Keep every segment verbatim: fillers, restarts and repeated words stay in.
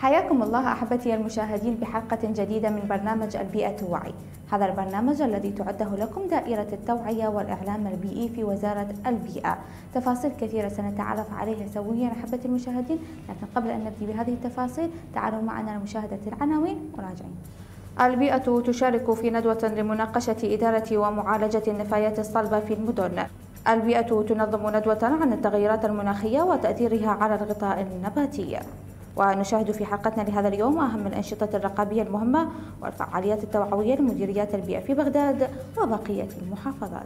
حياكم الله أحبتي المشاهدين بحلقة جديدة من برنامج البيئة توعي. هذا البرنامج الذي تعده لكم دائرة التوعية والإعلام البيئي في وزارة البيئة. تفاصيل كثيرة سنتعرف عليها سويا أحبتي المشاهدين، لكن قبل أن نبدي بهذه التفاصيل تعالوا معنا لمشاهدة العناوين وراجعين. البيئة تشارك في ندوة لمناقشة إدارة ومعالجة النفايات الصلبة في المدن. البيئة تنظم ندوة عن التغيرات المناخية وتأثيرها على الغطاء النباتي. ونشاهد في حلقتنا لهذا اليوم أهم الأنشطة الرقابية المهمة والفعاليات التوعوية لمديريات البيئة في بغداد وبقية المحافظات.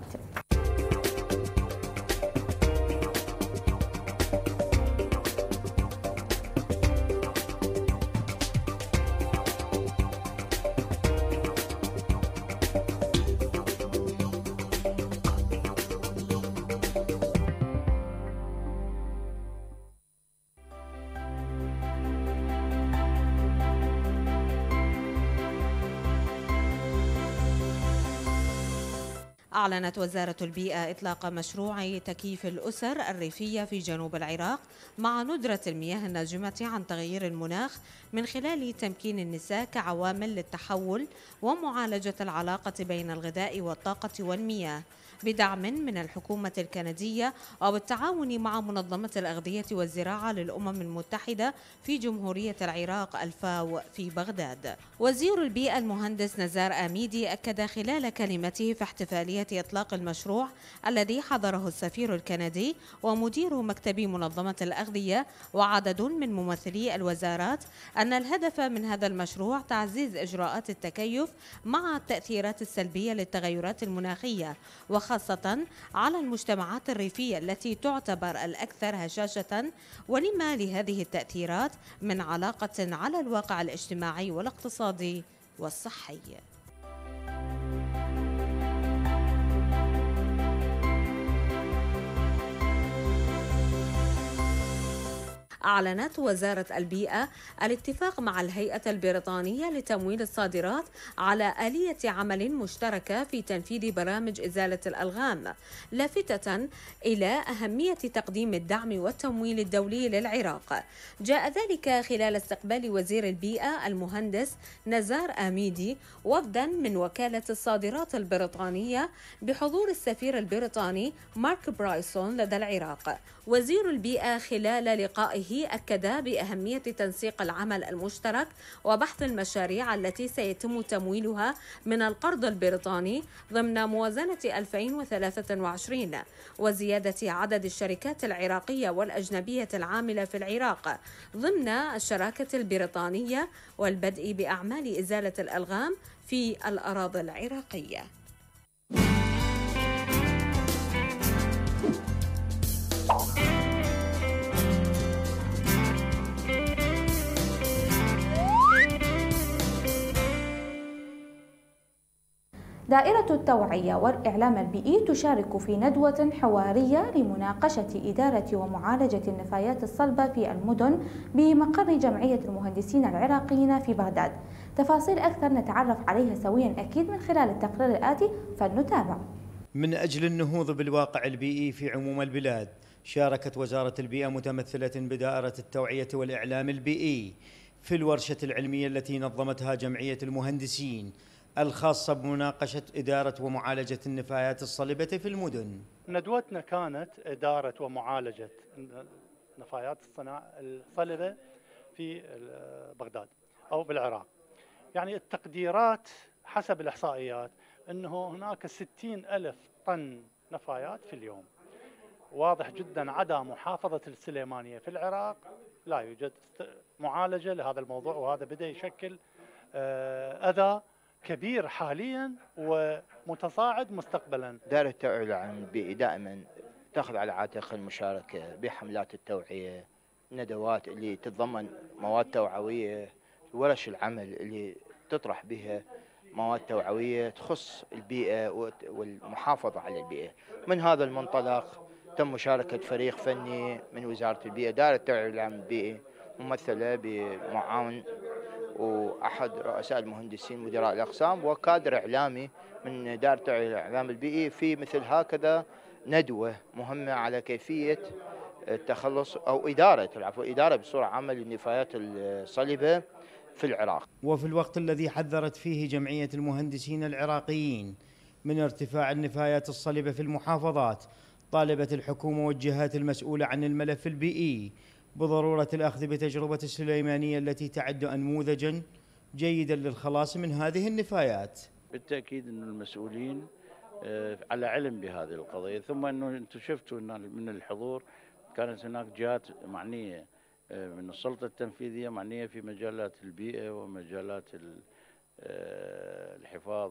أعلنت وزارة البيئة إطلاق مشروع تكييف الأسر الريفية في جنوب العراق مع ندرة المياه الناجمة عن تغيير المناخ من خلال تمكين النساء كعوامل للتحول ومعالجة العلاقة بين الغذاء والطاقة والمياه بدعم من الحكومة الكندية وبالتعاون مع منظمة الأغذية والزراعة للأمم المتحدة في جمهورية العراق الفاو في بغداد. وزير البيئة المهندس نزار آميدي أكد خلال كلمته في احتفالية إطلاق المشروع الذي حضره السفير الكندي ومدير مكتب منظمة الأغذية وعدد من ممثلي الوزارات أن الهدف من هذا المشروع تعزيز إجراءات التكيف مع التأثيرات السلبية للتغيرات المناخية وخاصة على المجتمعات الريفية التي تعتبر الأكثر هشاشة، ولما لهذه التأثيرات من علاقة على الواقع الاجتماعي والاقتصادي والصحي. أعلنت وزارة البيئة الاتفاق مع الهيئة البريطانية لتمويل الصادرات على آلية عمل مشتركة في تنفيذ برامج إزالة الألغام، لافتة إلى أهمية تقديم الدعم والتمويل الدولي للعراق. جاء ذلك خلال استقبال وزير البيئة المهندس نزار آميدي وفدا من وكالة الصادرات البريطانية بحضور السفير البريطاني مارك برايسون لدى العراق. وزير البيئة خلال لقائه أكد بأهمية تنسيق العمل المشترك وبحث المشاريع التي سيتم تمويلها من القرض البريطاني ضمن موازنة ألفين وثلاثة وعشرين، وزيادة عدد الشركات العراقية والأجنبية العاملة في العراق ضمن الشراكة البريطانية والبدء بأعمال إزالة الألغام في الأراضي العراقية. دائرة التوعية والإعلام البيئي تشارك في ندوة حوارية لمناقشة إدارة ومعالجة النفايات الصلبة في المدن بمقر جمعية المهندسين العراقيين في بغداد. تفاصيل أكثر نتعرف عليها سويا أكيد من خلال التقرير الآتي، فلنتابع. من أجل النهوض بالواقع البيئي في عموم البلاد، شاركت وزارة البيئة متمثلة بدائرة التوعية والإعلام البيئي في الورشة العلمية التي نظمتها جمعية المهندسين الخاصة بمناقشة إدارة ومعالجة النفايات الصلبة في المدن. ندوتنا كانت إدارة ومعالجة نفايات الصلبة في بغداد أو بالعراق. يعني التقديرات حسب الإحصائيات أنه هناك ستين ألف طن نفايات في اليوم. واضح جدا عدا محافظة السليمانية في العراق لا يوجد معالجة لهذا الموضوع، وهذا بدأ يشكل أذى كبير حاليا ومتصاعد مستقبلا. دائرة التوعية والإعلام البيئي دائما تأخذ على عاتق المشاركة بحملات التوعية، ندوات اللي تتضمن مواد توعوية، ورش العمل اللي تطرح بها مواد توعوية تخص البيئة والمحافظة على البيئة. من هذا المنطلق تم مشاركة فريق فني من وزارة البيئة، دائرة التوعية والإعلام البيئي ممثلة بمعاون وأحد رؤساء المهندسين مدراء الأقسام وكادر إعلامي من دائرة التوعية والإعلام البيئي في مثل هكذا ندوة مهمة على كيفية التخلص أو إدارة العفو إدارة بصورة عامة للنفايات الصلبة في العراق. وفي الوقت الذي حذرت فيه جمعية المهندسين العراقيين من ارتفاع النفايات الصلبة في المحافظات، طالبت الحكومة والجهات المسؤولة عن الملف البيئي بضرورة الأخذ بتجربة السليمانية التي تعد أنموذجاً جيداً للخلاص من هذه النفايات. بالتأكيد أن المسؤولين على علم بهذه القضية، ثم أنه أنتم شفتوا أن من الحضور كانت هناك جهات معنية من السلطة التنفيذية معنية في مجالات البيئة ومجالات الحفاظ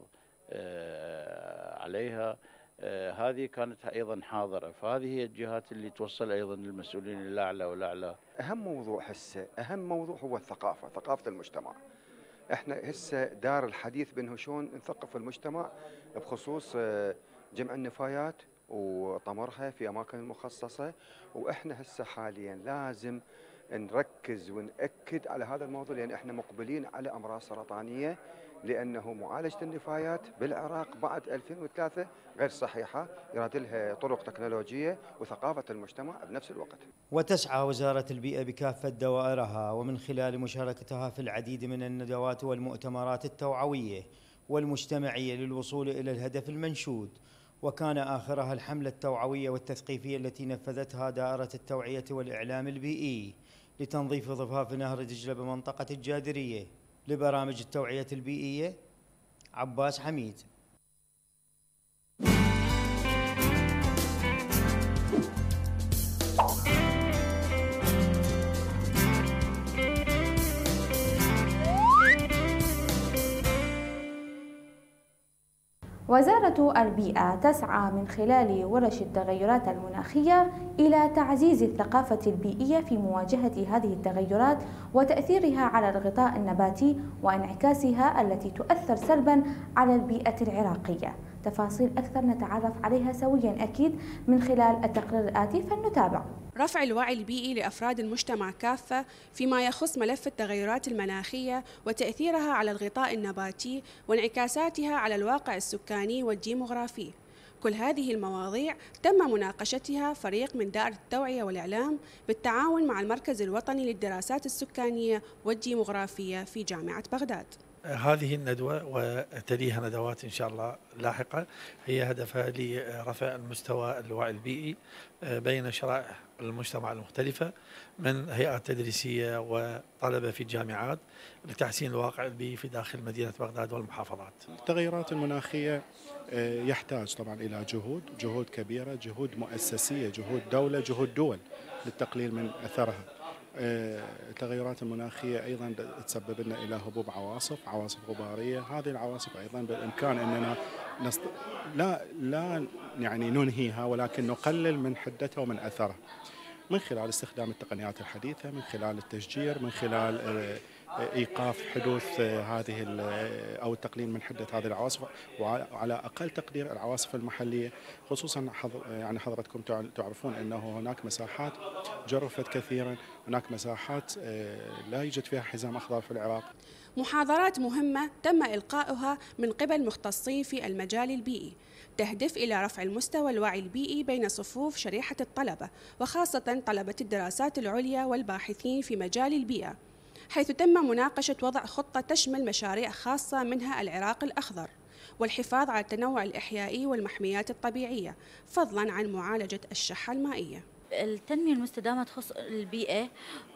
عليها، هذه كانت أيضا حاضرة، فهذه هي الجهات اللي توصل أيضا للمسؤولين الأعلى والأعلى. أهم موضوع هسه أهم موضوع هو الثقافة، ثقافة المجتمع. احنا هسه دار الحديث بأنه شلون نثقف المجتمع بخصوص جمع النفايات وطمرها في أماكن مخصصة، وإحنا هسه حاليا لازم نركز ونأكد على هذا الموضوع، لأن احنا مقبلين على أمراض سرطانية، لأنه معالجة النفايات بالعراق بعد ألفين وثلاثة غير صحيحة، يراد لها طرق تكنولوجية وثقافة المجتمع بنفس الوقت. وتسعى وزارة البيئة بكافة دوائرها ومن خلال مشاركتها في العديد من الندوات والمؤتمرات التوعوية والمجتمعية للوصول إلى الهدف المنشود، وكان آخرها الحملة التوعوية والتثقيفية التي نفذتها دائرة التوعية والإعلام البيئي لتنظيف ضفاف نهر دجلة بمنطقة الجادرية. لبرامج التوعية البيئية، عباس حميد. وزارة البيئة تسعى من خلال ورش التغيرات المناخية إلى تعزيز الثقافة البيئية في مواجهة هذه التغيرات وتأثيرها على الغطاء النباتي وانعكاسها التي تؤثر سلباً على البيئة العراقية. تفاصيل أكثر نتعرف عليها سوياً أكيد من خلال التقرير الآتي، فلنتابع. رفع الوعي البيئي لأفراد المجتمع كافة فيما يخص ملف التغيرات المناخية وتأثيرها على الغطاء النباتي وانعكاساتها على الواقع السكاني والديموغرافي. كل هذه المواضيع تم مناقشتها فريق من دائرة التوعية والإعلام بالتعاون مع المركز الوطني للدراسات السكانية والديموغرافية في جامعة بغداد. هذه الندوة وتليها ندوات إن شاء الله لاحقة هي هدفها لرفع المستوى الوعي البيئي بين شرائح المجتمع المختلفة من هيئات تدريسية وطلبة في الجامعات لتحسين الواقع البيئي في داخل مدينة بغداد والمحافظات. التغيرات المناخية يحتاج طبعا إلى جهود جهود كبيرة، جهود مؤسسية، جهود دولة، جهود دول للتقليل من أثرها. التغيرات المناخية أيضا تسبب لنا إلى هبوب عواصف عواصف غبارية. هذه العواصف أيضا بالإمكان أننا نست... لا لا يعني ننهيها، ولكن نقلل من حدتها ومن أثرها من خلال استخدام التقنيات الحديثة، من خلال التشجير، من خلال إيقاف حدوث هذه أو التقليل من حدة هذه العواصف، وعلى أقل تقدير العواصف المحلية. خصوصا يعني حضرتكم تعرفون أنه هناك مساحات جرفت كثيرا، هناك مساحات لا يوجد فيها حزام أخضر في العراق. محاضرات مهمة تم إلقاؤها من قبل مختصين في المجال البيئي تهدف إلى رفع المستوى الوعي البيئي بين صفوف شريحة الطلبة، وخاصة طلبة الدراسات العليا والباحثين في مجال البيئة، حيث تم مناقشة وضع خطة تشمل مشاريع خاصة منها العراق الأخضر والحفاظ على التنوع الإحيائي والمحميات الطبيعية، فضلاً عن معالجة الشحة المائية. التنمية المستدامة تخص البيئة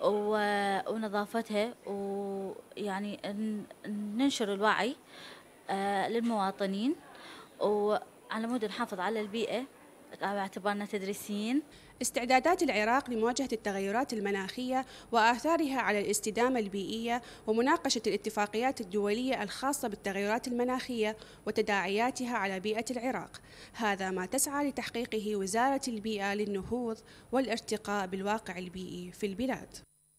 ونظافتها، ويعني ننشر الوعي للمواطنين وعلى مود نحافظ على البيئة باعتبارنا تدريسيين. استعدادات العراق لمواجهة التغيرات المناخية وآثارها على الاستدامة البيئية ومناقشة الاتفاقيات الدولية الخاصة بالتغيرات المناخية وتداعياتها على بيئة العراق، هذا ما تسعى لتحقيقه وزارة البيئة للنهوض والارتقاء بالواقع البيئي في البلاد.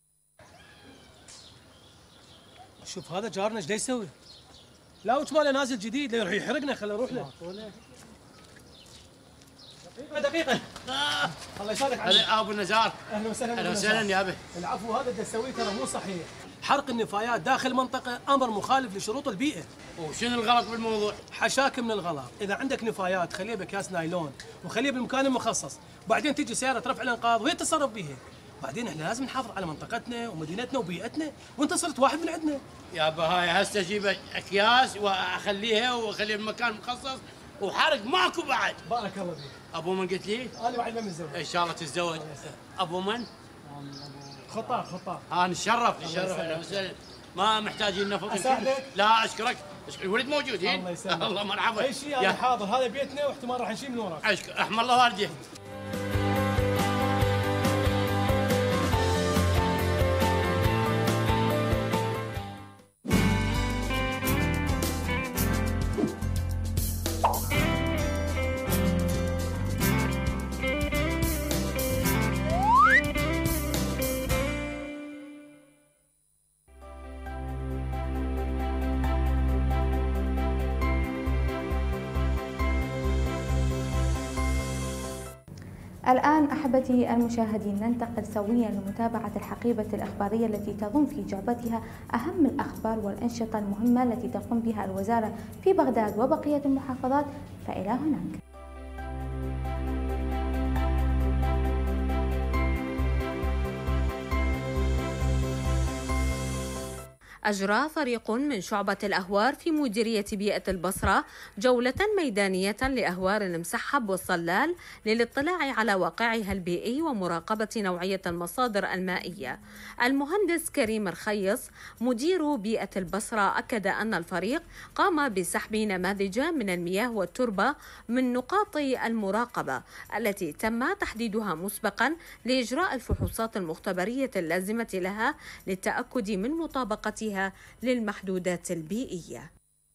شوف هذا جارنا ايش دا يسوي؟ لا وش ماله نازل جديد يروح يحرقنا، خلينا نروح له. دقيقة الله يسعدك علي ابو النجار. اهلا وسهلا. اهلا وسهلا يا ابي. العفو، هذا اللي تسويه ترى مو صحيح. حرق النفايات داخل منطقة أمر مخالف لشروط البيئة. وشنو الغلط بالموضوع؟ حشاك من الغلط، إذا عندك نفايات خليها بأكياس نايلون وخليها بالمكان المخصص، وبعدين تيجي سيارة رفع الإنقاذ وهي تتصرف بيها. بعدين احنا لازم نحافظ على منطقتنا ومدينتنا وبيئتنا، وانت صرت واحد من عندنا. يا بهاي هسه اجيب اكياس واخليها واخليها بمكان مخصص وحرق ماكو بعد. بارك الله فيك. ابو من قلت لي؟ انا واحد من متزوج. ان شاء الله تتزوج. ابو من؟ خطاب خطاب. ها نتشرف نتشرف. ما محتاجين نفط. اساعدك؟ لا اشكرك. الولد موجودين؟ الله يسلمك. الله مرحبا. اي شيء انا حاضر، هذا بيتنا واحتمال راح نشيل من وراك. اشكر احمد الله والديك. الآن أحبتي المشاهدين ننتقل سويا لمتابعة الحقيبة الإخبارية التي تضم في جعبتها أهم الأخبار والأنشطة المهمة التي تقوم بها الوزارة في بغداد وبقية المحافظات، فإلى هناك. أجرى فريق من شعبة الأهوار في مديرية بيئة البصرة جولة ميدانية لأهوار المسحب والصلال للاطلاع على واقعها البيئي ومراقبة نوعية المصادر المائية. المهندس كريم الخيص مدير بيئة البصرة أكد أن الفريق قام بسحب نماذج من المياه والتربة من نقاط المراقبة التي تم تحديدها مسبقا لإجراء الفحوصات المختبرية اللازمة لها للتأكد من مطابقتها للمحدودات البيئية.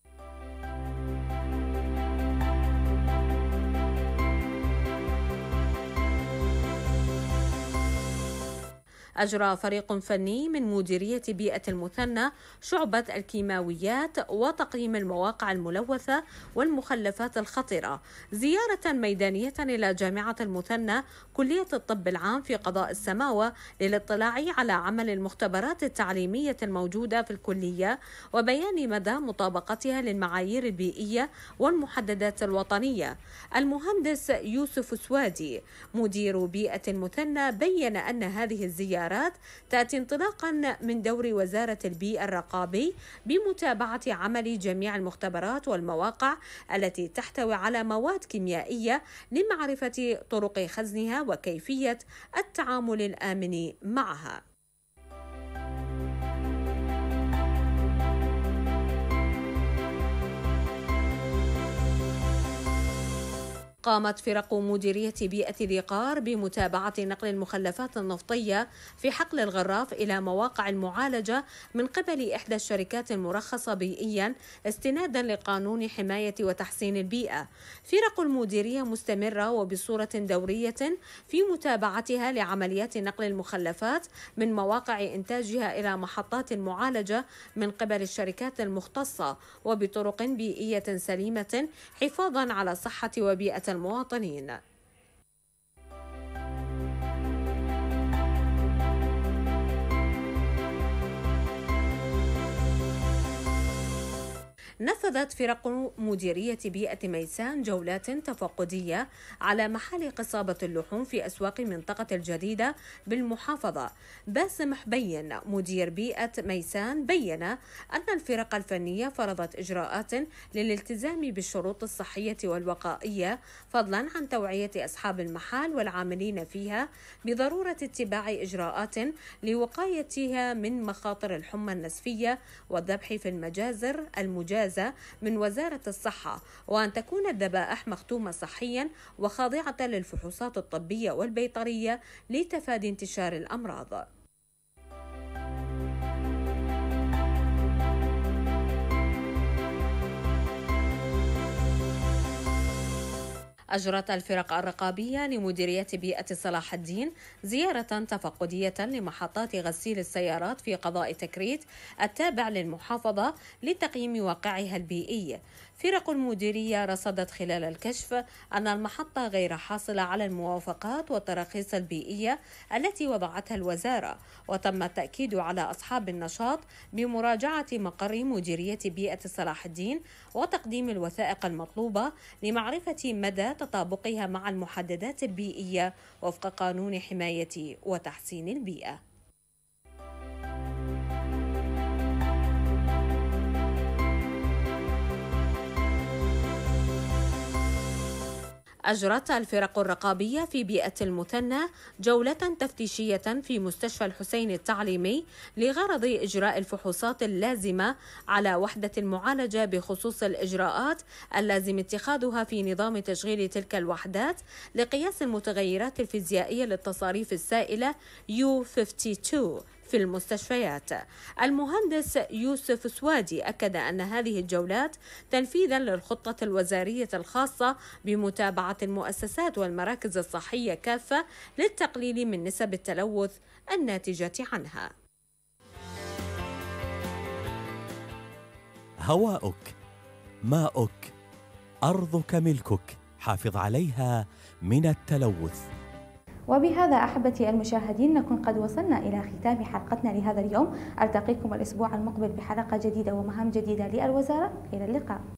أجرى فريق فني من مديرية بيئة المثنى شعبة الكيماويات وتقييم المواقع الملوثة والمخلفات الخطرة زيارة ميدانية إلى جامعة المثنى كلية الطب العام في قضاء السماوة للاطلاع على عمل المختبرات التعليمية الموجودة في الكلية وبيان مدى مطابقتها للمعايير البيئية والمحددات الوطنية. المهندس يوسف سوادي مدير بيئة المثنى بين أن هذه الزيارة تأتي انطلاقا من دور وزارة البيئة الرقابي بمتابعة عمل جميع المختبرات والمواقع التي تحتوي على مواد كيميائية لمعرفة طرق خزنها وكيفية التعامل الآمن معها. قامت فرق مديرية بيئة الإيقار بمتابعة نقل المخلفات النفطية في حقل الغراف إلى مواقع المعالجة من قبل إحدى الشركات المرخصة بيئيا استنادا لقانون حماية وتحسين البيئة. فرق المديرية مستمرة وبصورة دورية في متابعتها لعمليات نقل المخلفات من مواقع إنتاجها إلى محطات المعالجة من قبل الشركات المختصة وبطرق بيئية سليمة حفاظا على صحة وبيئة المواطنين. نفذت فرق مديرية بيئة ميسان جولات تفقدية على محل قصابة اللحوم في أسواق منطقة الجديدة بالمحافظة. باسم حبين مدير بيئة ميسان بين أن الفرق الفنية فرضت إجراءات للالتزام بالشروط الصحية والوقائية فضلا عن توعية أصحاب المحال والعاملين فيها بضرورة اتباع إجراءات لوقايتها من مخاطر الحمى النسفية والذبح في المجازر المجازة من وزارة الصحة، وأن تكون الذبائح مختومة صحيا وخاضعة للفحوصات الطبية والبيطرية لتفادي انتشار الأمراض. أجرت الفرق الرقابية لمديرية بيئة صلاح الدين زيارة تفقدية لمحطات غسيل السيارات في قضاء تكريت التابع للمحافظة لتقييم واقعها البيئي. فرق المديرية رصدت خلال الكشف أن المحطة غير حاصلة على الموافقات والتراخيص البيئية التي وضعتها الوزارة، وتم التأكيد على أصحاب النشاط بمراجعة مقر مديرية بيئة صلاح الدين وتقديم الوثائق المطلوبة لمعرفة مدى تطابقها مع المحددات البيئية وفق قانون حماية وتحسين البيئة. أجرت الفرق الرقابية في بيئة المثنى جولة تفتيشية في مستشفى الحسين التعليمي لغرض إجراء الفحوصات اللازمة على وحدة المعالجة بخصوص الإجراءات اللازم اتخاذها في نظام تشغيل تلك الوحدات لقياس المتغيرات الفيزيائية للتصاريف السائلة يو اثنين وخمسين في المستشفيات. المهندس يوسف سوادي أكد أن هذه الجولات تنفيذا للخطة الوزارية الخاصة بمتابعة المؤسسات والمراكز الصحية كافة للتقليل من نسب التلوث الناتجة عنها. هواؤك، ماؤك، أرضك ملكك، حافظ عليها من التلوث. وبهذا أحبتي المشاهدين نكون قد وصلنا إلى ختام حلقتنا لهذا اليوم. ألتقيكم الأسبوع المقبل بحلقة جديدة ومهام جديدة للوزارة. إلى اللقاء.